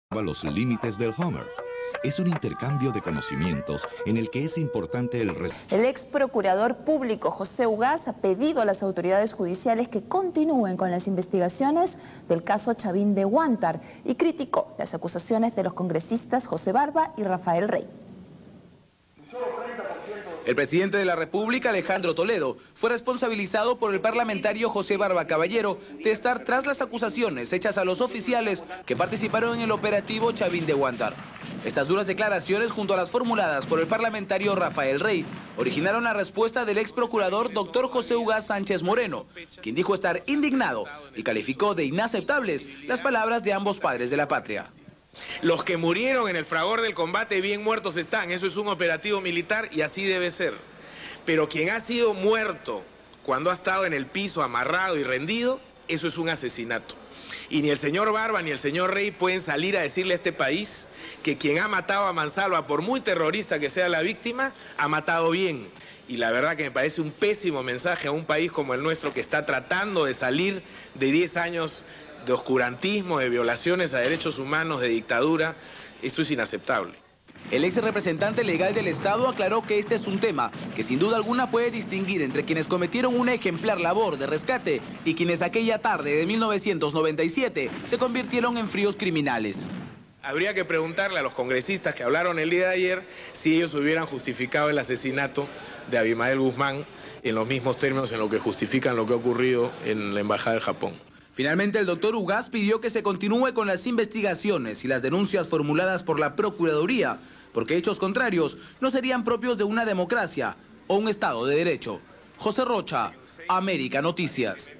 los límites del Hummer. Es un intercambio de conocimientos en el que es importante El ex procurador público José Ugaz ha pedido a las autoridades judiciales que continúen con las investigaciones del caso Chavín de Huántar y criticó las acusaciones de los congresistas José Barba y Rafael Rey. El presidente de la República, Alejandro Toledo, fue responsabilizado por el parlamentario José Barba Caballero de estar tras las acusaciones hechas a los oficiales que participaron en el operativo Chavín de Huántar. Estas duras declaraciones, junto a las formuladas por el parlamentario Rafael Rey, originaron la respuesta del ex procurador doctor José Ugaz Sánchez Moreno, quien dijo estar indignado y calificó de inaceptables las palabras de ambos padres de la patria. Los que murieron en el fragor del combate bien muertos están, eso es un operativo militar y así debe ser. Pero quien ha sido muerto cuando ha estado en el piso amarrado y rendido, eso es un asesinato. Y ni el señor Barba ni el señor Rey pueden salir a decirle a este país que quien ha matado a Mansalva, por muy terrorista que sea la víctima, ha matado bien. Y la verdad que me parece un pésimo mensaje a un país como el nuestro que está tratando de salir de 10 años de oscurantismo, de violaciones a derechos humanos, de dictadura. Esto es inaceptable. El ex representante legal del Estado aclaró que este es un tema que sin duda alguna puede distinguir entre quienes cometieron una ejemplar labor de rescate y quienes aquella tarde de 1997 se convirtieron en fríos criminales. Habría que preguntarle a los congresistas que hablaron el día de ayer si ellos hubieran justificado el asesinato de Abimael Guzmán en los mismos términos en los que justifican lo que ha ocurrido en la Embajada del Japón. Finalmente, el doctor Ugaz pidió que se continúe con las investigaciones y las denuncias formuladas por la Procuraduría, porque hechos contrarios no serían propios de una democracia o un Estado de Derecho. José Rocha, América Noticias.